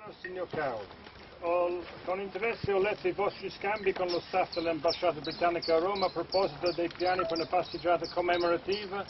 Signor Cao, con interesse ho letto i vostri scambi con lo staff dell'ambasciata britannica a Roma a proposito dei piani per una passeggiata commemorativa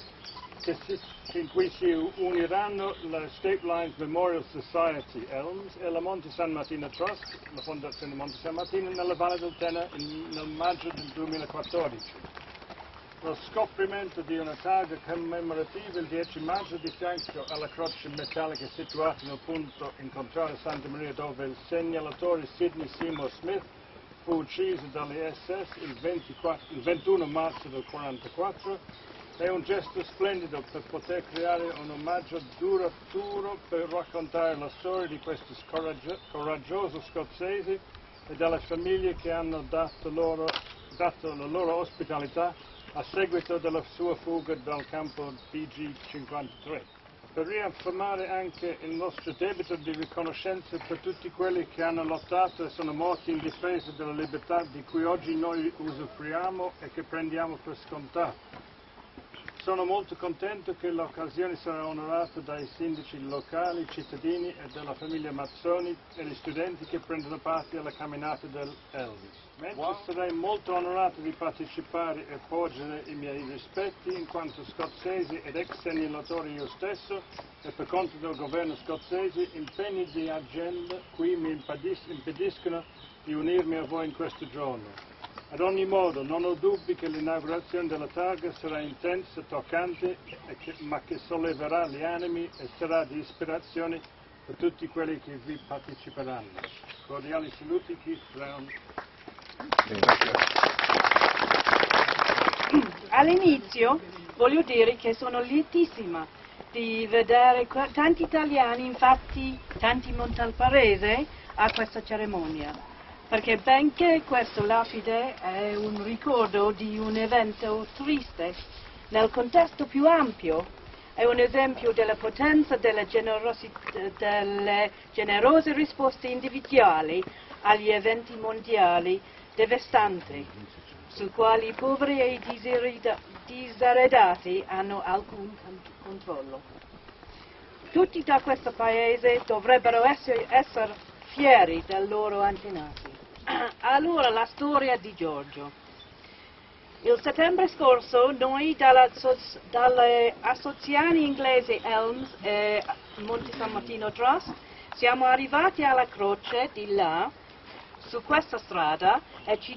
in cui si uniranno la State Lines Memorial Society Elms e la Monte San Martino Trust, la Fondazione Monte San Martino, nella Valle del Tena nel maggio del 2014. Lo scoprimento di una targa commemorativa il 10 maggio di fianco alla croce metallica situata nel punto incontrare Santa Maria dove il segnalatore Sidney Seymour Smith fu ucciso dalle SS il 21 marzo del 1944 è un gesto splendido per poter creare un omaggio duraturo per raccontare la storia di questi coraggiosi scozzesi e delle famiglie che hanno dato la loro ospitalità a seguito della sua fuga dal campo BG-53. Per riaffermare anche il nostro debito di riconoscenza per tutti quelli che hanno lottato e sono morti in difesa della libertà di cui oggi noi usufruiamo e che prendiamo per scontato. Sono molto contento che l'occasione sarà onorata dai sindaci locali, cittadini e della famiglia Mazzoni e gli studenti che prendono parte alla camminata dell'Elvis. Mentre sarei molto onorato di partecipare e porgere i miei rispetti in quanto scozzese ed ex segnalatore io stesso e per conto del governo scozzese, impegni di agenda qui mi impediscono di unirmi a voi in questo giorno. Ad ogni modo, non ho dubbi che l'inaugurazione della targa sarà intensa, toccante, ma che solleverà gli animi e sarà di ispirazione per tutti quelli che vi parteciperanno. Cordiali saluti, Keith Brown. All'inizio voglio dire che sono lietissima di vedere tanti italiani, infatti tanti montalparesi, a questa cerimonia. Perché benché questa lapide è un ricordo di un evento triste, nel contesto più ampio è un esempio della potenza delle generose risposte individuali agli eventi mondiali devastanti, su quali i poveri e i diseredati hanno alcun controllo. Tutti da questo paese dovrebbero essere fieri dei loro antenati. Allora, la storia di Giorgio. Il settembre scorso noi dalle associazioni inglesi Elms e Monte San Martino Trust siamo arrivati alla croce di là, su questa strada, e ci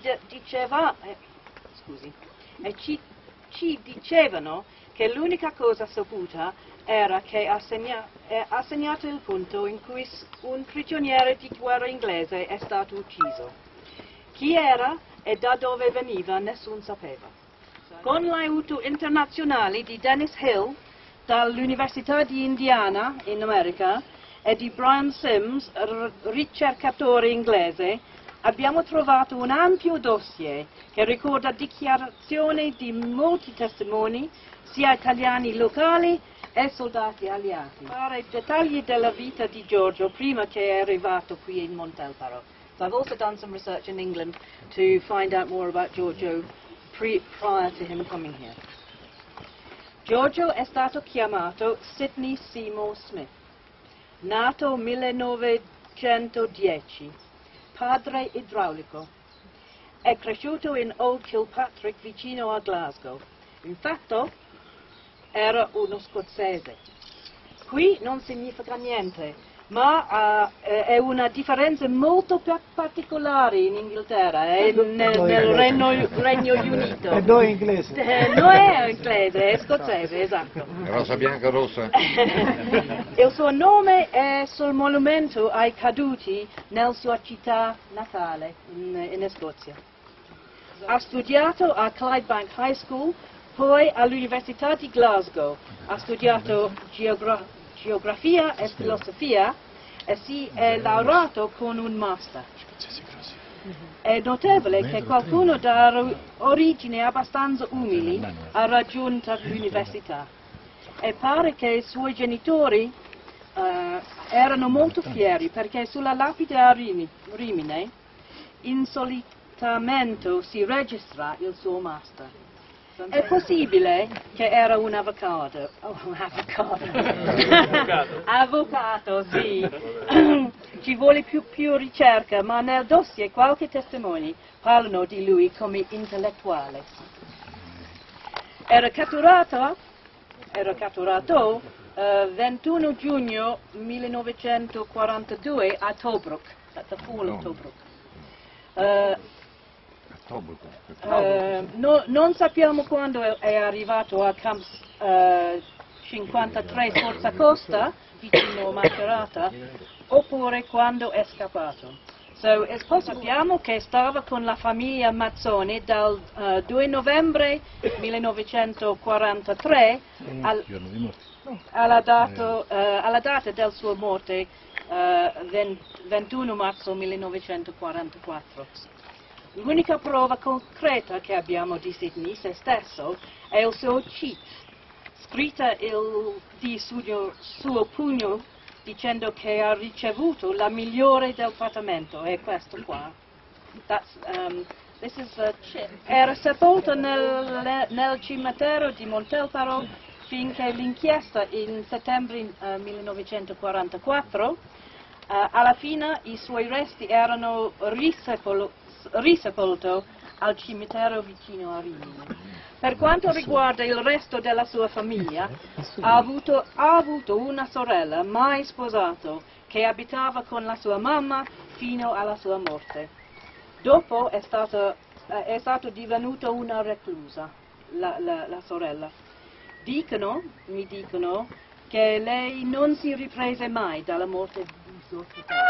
dicevano che l'unica cosa saputa era che ha segnato il punto in cui un prigioniero di guerra inglese è stato ucciso. Chi era e da dove veniva nessuno sapeva. Con l'aiuto internazionale di Dennis Hill dall'Università di Indiana in America e di Brian Sims, ricercatore inglese, abbiamo trovato un ampio dossier che ricorda dichiarazioni di molti testimoni, sia italiani locali e soldati alleati. Fare dettagli della vita di Giorgio prima che è arrivato qui in Montalbaro. So I've also done some research in England to find out more about Giorgio prior to him coming here. Giorgio è stato chiamato Sidney Seymour Smith, nato 1910, padre idraulico. È cresciuto in Old Kilpatrick vicino a Glasgow. Infatti era uno scozzese. Qui non significa niente, ma è una differenza molto particolare in Inghilterra e nel Regno Unito. E noi inglese. Non è inglese, è scozzese, esatto. Rosa, bianca, rossa. Il suo nome è sul monumento ai caduti nella sua città natale, in Scozia. Ha studiato a Clydebank High School, poi all'Università di Glasgow. Ha studiato geografia e filosofia e si è laureato con un master. È notevole che qualcuno da origini abbastanza umili ha raggiunto l'università e pare che i suoi genitori erano molto fieri perché sulla lapide a Rimini insolitamente si registra il suo master. È possibile che era un avvocato, avvocato, sì, Ci vuole più ricerca, ma nel dossier qualche testimoni parlano di lui come intellettuale. Era catturato 21 giugno 1942 a Tobruk, at the fall of Tobruk. Non sappiamo quando è arrivato a Camp 53 Forza Costa, vicino a Macerata, oppure quando è scappato. Sappiamo che stava con la famiglia Mazzoni dal 2 novembre 1943 alla data del suo morte 21 marzo 1944. L'unica prova concreta che abbiamo di Sidney se stesso è il suo cheat, scritta di suo pugno dicendo che ha ricevuto la migliore del trattamento, è questo qua. Era sepolto nel cimitero di Montelparo finché l'inchiesta in settembre 1944, alla fine i suoi resti erano risepolti al cimitero vicino a Rimini. Per quanto riguarda il resto della sua famiglia, ha avuto una sorella, mai sposato, che abitava con la sua mamma fino alla sua morte. Dopo è stato divenuto una reclusa, la sorella. Mi dicono che lei non si riprese mai dalla morte di suo fratello.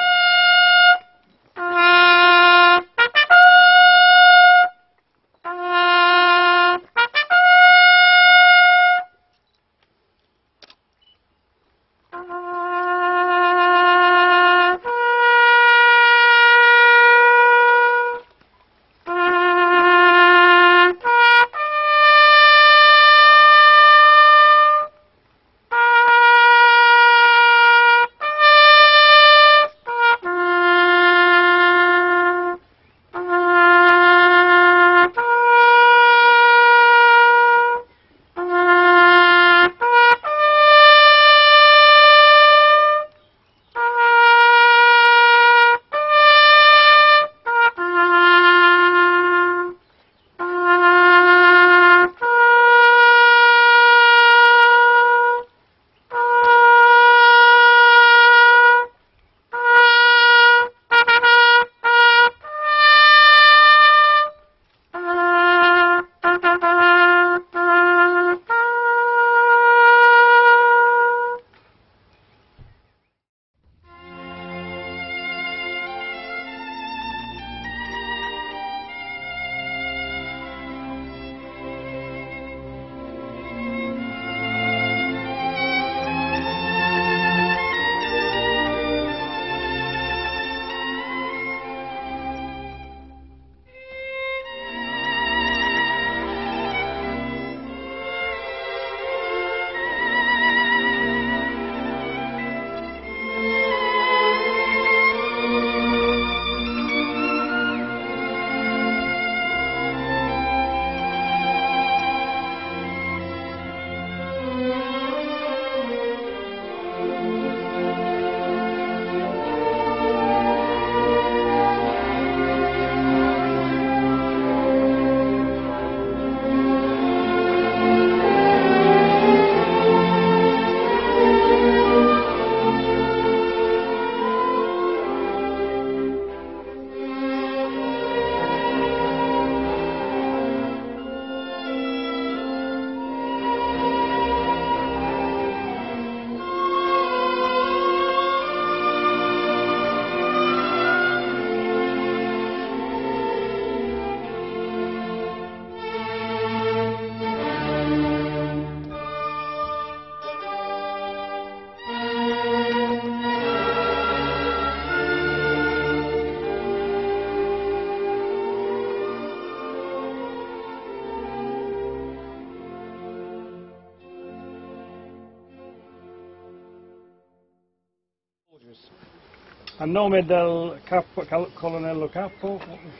A nome del colonnello capo,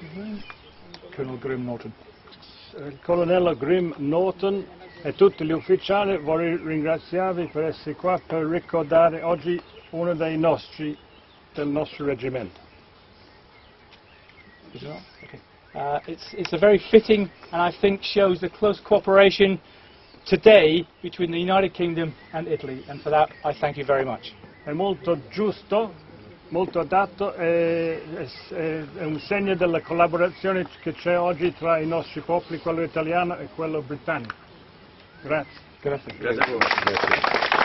Colonel Grim Norton. il colonnello Grim Norton e tutti gli ufficiali, vorrei ringraziarvi per essere qua per ricordare oggi uno dei nostri del nostro reggimento. Okay. It's a very fitting and I think shows the close cooperation today between the United Kingdom and Italy, and for that I thank you very much. È molto giusto, molto adatto, è un segno della collaborazione che c'è oggi tra i nostri popoli, quello italiano e quello britannico. Grazie. Grazie. Grazie a voi. Grazie.